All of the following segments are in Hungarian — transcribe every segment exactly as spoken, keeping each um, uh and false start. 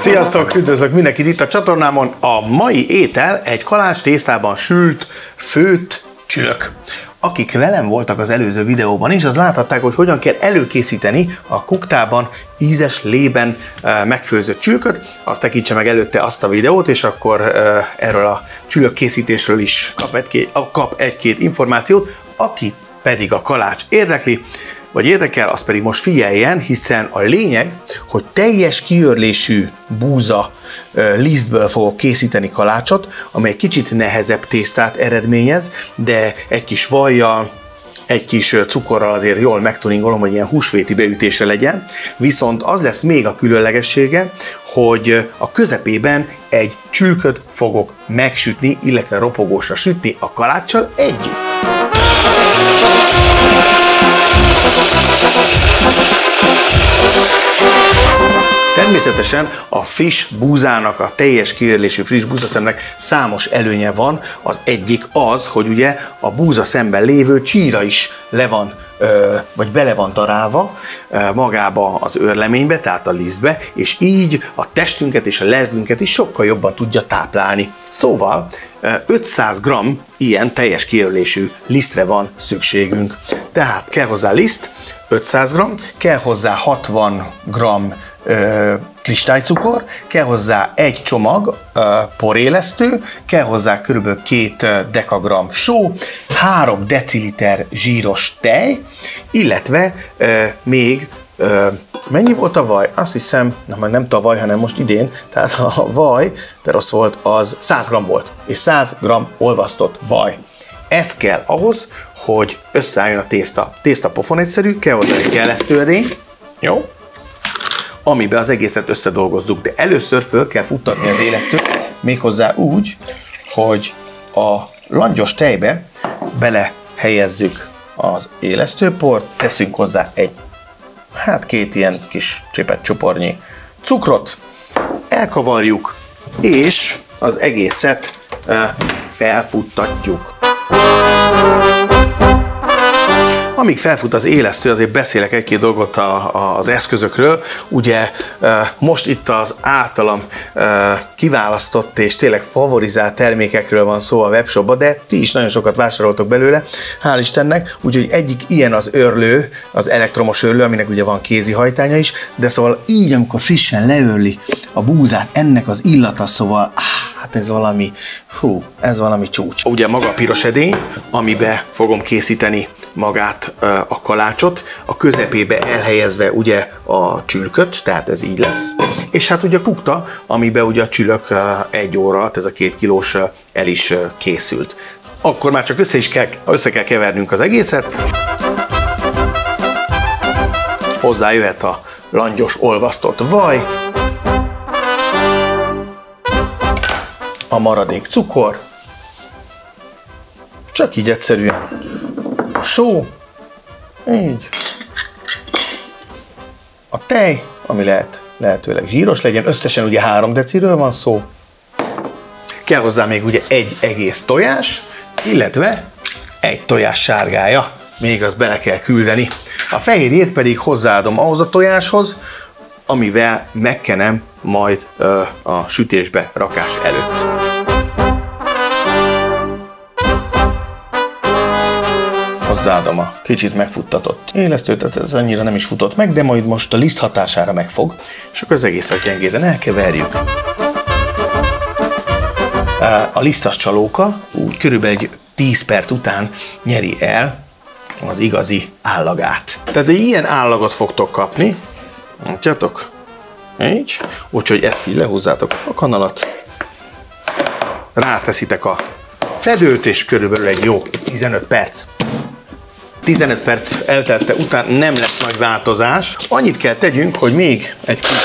Sziasztok, üdvözlök mindenkit itt a csatornámon. A mai étel egy kalács tésztában sült, főtt csülök. Akik velem voltak az előző videóban is, az láthatták, hogy hogyan kell előkészíteni a kuktában ízes lében megfőzött csülköt. Azt tekintse meg előtte azt a videót, és akkor erről a csülök készítésről is kap egy-két, kap egy-két információt. Aki pedig a kalács érdekli, vagy érdekel, az pedig most figyeljen, hiszen a lényeg, hogy teljes kiörlésű búza lisztből fogok készíteni kalácsot, amely kicsit nehezebb tésztát eredményez, de egy kis vajjal, egy kis cukorral azért jól megtuningolom, hogy ilyen húsvéti beütése legyen, viszont az lesz még a különlegessége, hogy a közepében egy csülköt fogok megsütni, illetve ropogósra sütni a kaláccsal együtt. Természetesen a friss búzának, a teljes kiörlésű friss búzaszemnek számos előnye van. Az egyik az, hogy ugye a búzaszemben lévő csíra is le van, vagy bele van darálva magába az őrleménybe, tehát a lisztbe, és így a testünket és a lelkünket is sokkal jobban tudja táplálni. Szóval ötszáz gramm ilyen teljes kiörlésű lisztre van szükségünk. Tehát kell hozzá liszt, ötszáz gramm, kell hozzá hatvan gramm kristálycukor, kell hozzá egy csomag porélesztő, kell hozzá körülbelül két dekagramm só, három deciliter zsíros tej, illetve e, még e, mennyi volt a vaj? Azt hiszem, na, már nem tavaly, hanem most idén, tehát a vaj, de rossz volt, az száz gramm volt, és száz gramm olvasztott vaj. Ez kell ahhoz, hogy összeálljon a tészta. Tészta pofon egyszerű, kell hozzá egy kellesztőedény, jó? Amiben az egészet összedolgozzuk, de először föl kell futtatni az élesztőt, méghozzá úgy, hogy a langyos tejbe belehelyezzük az élesztőport, teszünk hozzá egy, hát két ilyen kis csépet csopornyi cukrot, elkavarjuk, és az egészet felfuttatjuk. Amíg felfut az élesztő, azért beszélek egy-két dolgot a, a, az eszközökről. Ugye most itt az általam kiválasztott és tényleg favorizált termékekről van szó a webshopban, de ti is nagyon sokat vásároltok belőle, hál' Istennek. Úgyhogy egyik ilyen az örlő, az elektromos örlő, aminek ugye van kézi hajtánya is, de szóval így, amikor frissen leörli a búzát, ennek az illata, szóval áh, hát ez valami, hú, ez valami csúcs. Ugye maga a piros edény, amiben fogom készíteni magát a kalácsot, a közepébe elhelyezve ugye a csülköt, tehát ez így lesz, és hát ugye a kukta, amiben ugye a csülök egy óra alatt, ez a két kilós el is készült. Akkor már csak össze is kell, össze kell kevernünk az egészet. Hozzá jöhet a langyos olvasztott vaj, a maradék cukor, csak így egyszerűen a só, így, a tej, ami lehet lehetőleg zsíros legyen, összesen ugye három deciről van szó, kell hozzá még ugye egy egész tojás, illetve egy tojás sárgája, még azt bele kell küldeni. A fehérjét pedig hozzáadom ahhoz a tojáshoz, amivel megkenem majd ö, a sütésbe rakás előtt. Hozzáadom a kicsit megfuttatott élesztőt, tehát ez annyira nem is futott meg, de majd most a liszt hatására megfog, és akkor az egészet gyengéden elkeverjük. A lisztas csalóka úgy körülbelül egy tíz perc után nyeri el az igazi állagát. Tehát egy ilyen állagot fogtok kapni, látjátok? Így, úgyhogy ezt így lehúzzátok a kanalat, ráteszitek a fedőt, és körülbelül egy jó tizenöt perc. tizenöt perc eltelte után nem lesz nagy változás. Annyit kell tegyünk, hogy még egy kis...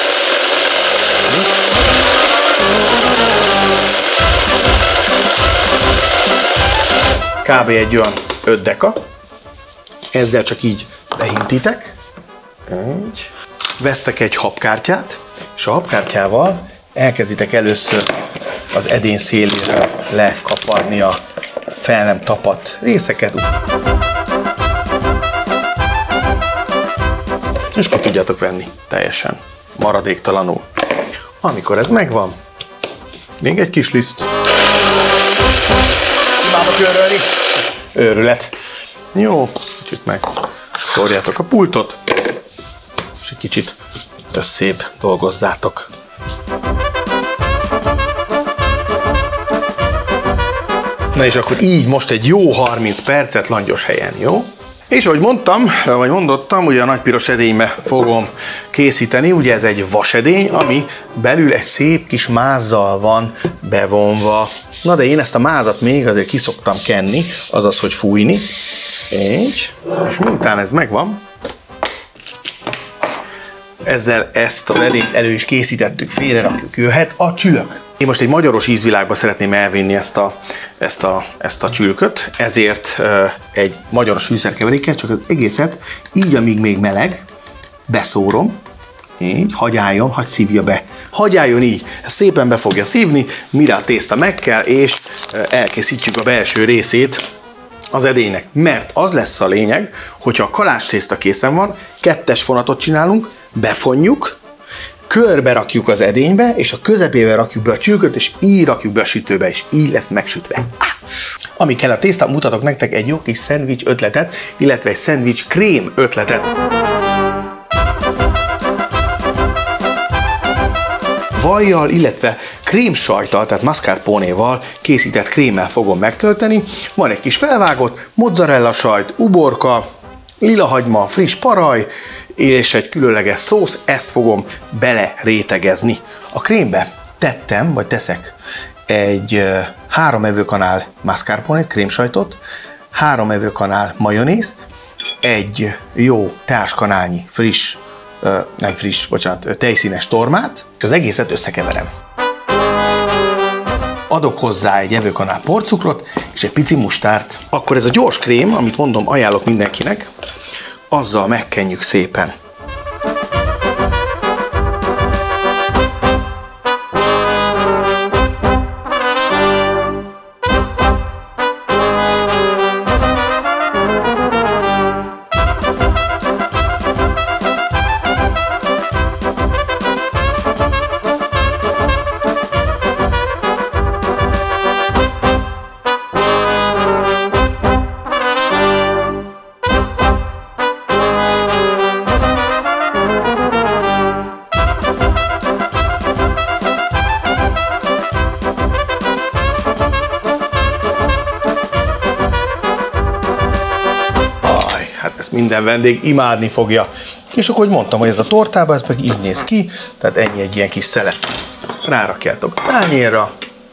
kb. Egy olyan öt deka. Ezzel csak így behintitek. Így. Vesztek egy habkártyát, és a habkártyával elkezditek először az edény szélére lekaparni a fel nem tapadt részeket. És akkor tudjátok venni teljesen maradéktalanul. Amikor ez megvan, még egy kis liszt. Imádok őrölni. Őrület. Jó, kicsit meg szórjátok a pultot, és egy kicsit összébb dolgozzátok. Na és akkor így most egy jó harminc percet langyos helyen, jó? És ahogy mondtam, vagy mondottam, ugye a nagy piros edénybe fogom készíteni, ugye ez egy vasedény, ami belül egy szép kis mázzal van bevonva. Na de én ezt a mázat még azért kiszoktam kenni, azaz, hogy fújni. Így, és miután ez megvan, ezzel ezt az edényt elő is készítettük, félrerakjuk, jöhet a csülök. Én most egy magyaros ízvilágba szeretném elvinni ezt a, ezt a, ezt a csülköt, ezért uh, egy magyaros fűszerkeverékkel, csak az egészet így, amíg még meleg, beszórom, így, hagyjáljon, hagy szívja be. Hagyjáljon így, ezt szépen be fogja szívni, mire a tészta meg kell, és uh, elkészítjük a belső részét az edénynek. Mert az lesz a lényeg, hogyha a kalácstészta készen van, kettes fonatot csinálunk, befonjuk, körbe rakjuk az edénybe, és a közepével rakjuk be a csülköt, és így rakjuk be a sütőbe, és így lesz megsütve. Ah! Ami kell a tészta, mutatok nektek egy jó kis szendvics ötletet, illetve egy szendvics krém ötletet. Vajjal, illetve krémsajttal, tehát mascarpone-val készített krémmel fogom megtölteni. Van egy kis felvágott mozzarella sajt, uborka, lilahagyma, friss paraj, és egy különleges szósz, ezt fogom bele rétegezni. A krémbe tettem, vagy teszek egy három evőkanál mascarpone, krémsajtot, három evőkanál majonézt, egy jó teáskanálnyi friss, nem friss, bocsánat, tejszínes tormát, és az egészet összekeverem. Adok hozzá egy evőkanál porcukrot, és egy pici mustárt. Akkor ez a gyors krém, amit mondom, ajánlok mindenkinek, azzal megkenjük szépen. Minden vendég imádni fogja. És akkor, hogy mondtam, hogy ez a tortában, ez meg így néz ki, tehát ennyi egy ilyen kis szelet. Rárakjátok a tányérra,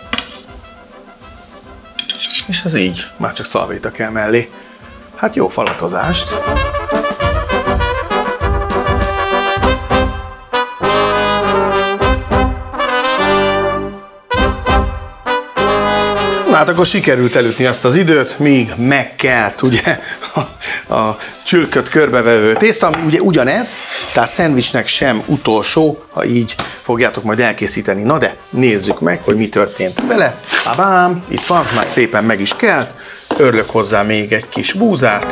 és ez így, már csak szalvéta kell mellé. Hát jó falatozást! Hát akkor sikerült elütni azt az időt, míg megkelt ugye a, a csülköt körbevevő tészta, ami ugye ugyanez, tehát szendvicsnek sem utolsó, ha így fogjátok majd elkészíteni. Na de nézzük meg, hogy mi történt vele. Babám, itt van, már szépen meg is kelt, örlök hozzá még egy kis búzát.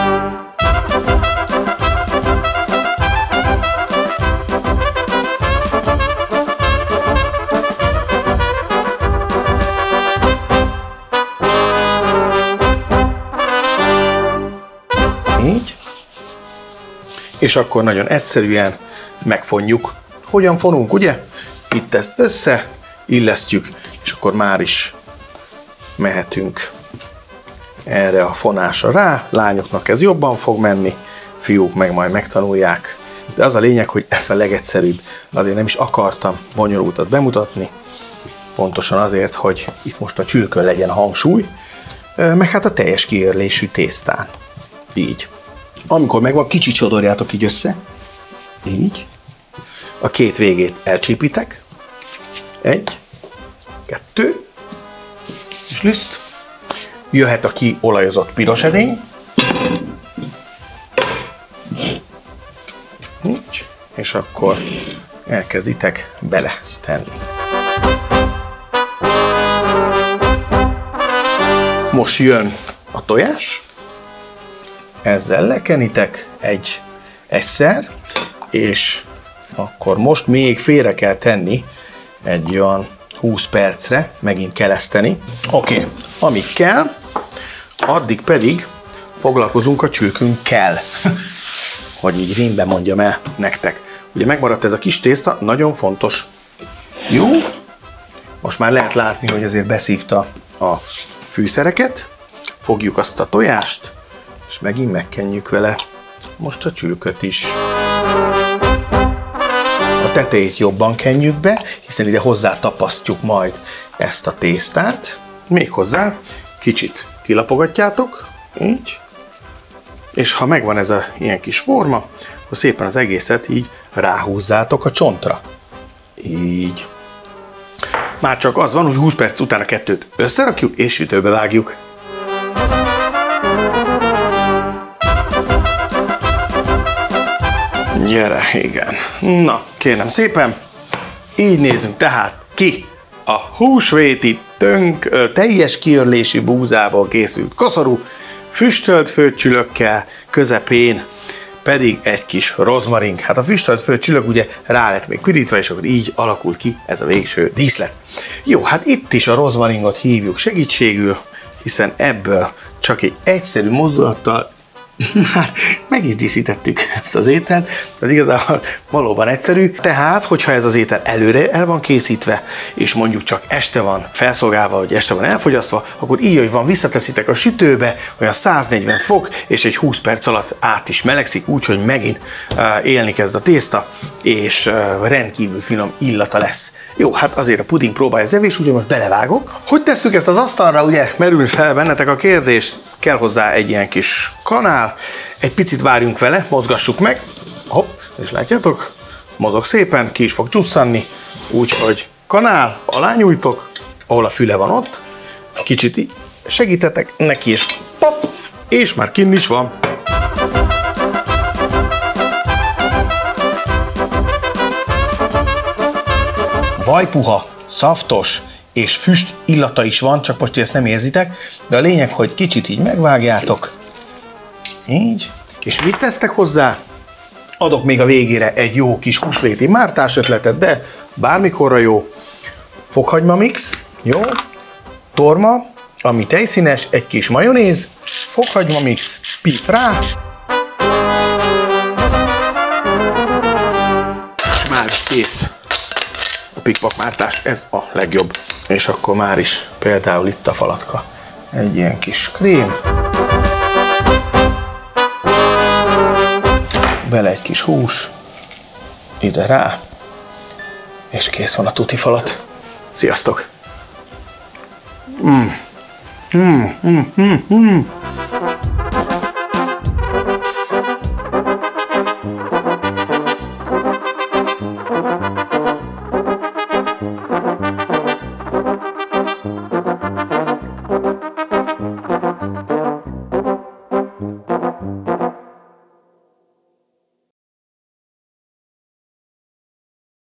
Így. És akkor nagyon egyszerűen megfonjuk. Hogyan fonunk, ugye? Itt ezt össze, illesztjük, és akkor már is mehetünk erre a fonásra rá. Lányoknak ez jobban fog menni, fiúk meg majd megtanulják. De az a lényeg, hogy ez a legegyszerűbb. Azért nem is akartam bonyolultat bemutatni, pontosan azért, hogy itt most a csülkön legyen a hangsúly, meg hát a teljes kiörlésű tésztán. Így. Amikor megvan, kicsit sodorjátok így össze. Így. A két végét elcsípitek. Egy, kettő, és liszt. Jöhet a kiolajozott piros edény. Így. És akkor elkezditek bele tenni. Most jön a tojás. Ezzel lekenitek egy egyszer, és akkor most még félre kell tenni egy olyan húsz percre megint keleszteni. Oké, okay. Amíg kell, addig pedig foglalkozunk a csülkünkkel, hogy így rímbe mondjam el nektek. Ugye megmaradt ez a kis tészta, nagyon fontos. Jó, most már lehet látni, hogy azért beszívta a fűszereket. Fogjuk azt a tojást, és megint megkenjük vele most a csülköt is. A tetejét jobban kenjük be, hiszen ide hozzá tapasztjuk majd ezt a tésztát. Méghozzá kicsit kilapogatjátok, így. És ha megvan ez a ilyen kis forma, akkor szépen az egészet így ráhúzzátok a csontra. Így. Már csak az van, hogy húsz perc után a kettőt összerakjuk és sütőbe vágjuk. Gyere, igen. Na, kérem szépen, így nézünk tehát ki a húsvéti tönk, teljes kiörlési búzából készült koszorú, füstölt főcsülökkel, közepén pedig egy kis rozmarink. Hát a füstölt főcsülök ugye rá lett még pirítva, és akkor így alakult ki ez a végső díszlet. Jó, hát itt is a rozmaringot hívjuk segítségül, hiszen ebből csak egy egyszerű mozdulattal már meg is díszítettük ezt az ételt, tehát igazából valóban egyszerű. Tehát, hogyha ez az étel előre el van készítve, és mondjuk csak este van felszolgálva, vagy este van elfogyasztva, akkor így, hogy van, visszateszitek a sütőbe, olyan száznegyven fok, és egy húsz perc alatt át is melegszik, úgyhogy megint uh, élni kezd a tészta, és uh, rendkívül finom illata lesz. Jó, hát azért a puding próbálja az evés, úgyhogy most belevágok. Hogy tesszük ezt az asztalra, ugye merül fel bennetek a kérdés, kell hozzá egy ilyen kis kanál, egy picit várjunk vele, mozgassuk meg, hopp, és látjátok, mozog szépen, ki is fog csusszanni, úgyhogy kanál, alá nyújtok, ahol a füle van ott, kicsit így segítetek neki, és paf, és már kinn is van. Vajpuha, szaftos és füst illata is van, csak most ezt nem érzitek, de a lényeg, hogy kicsit így megvágjátok, így, és mit tesztek hozzá? Adok még a végére egy jó kis húsvéti mártás ötletet, de bármikorra jó. Fokhagyma mix, jó, torma, ami tejszínes, egy kis majonéz, fokhagyma mix, pif rá, és már is kész. A pikpak mártás, ez a legjobb. És akkor már is például itt a falatka. Egy ilyen kis krém. Bele egy kis hús. Ide rá. És kész van a tuti falat. Sziasztok! Mm. Mm, mm, mm, mm.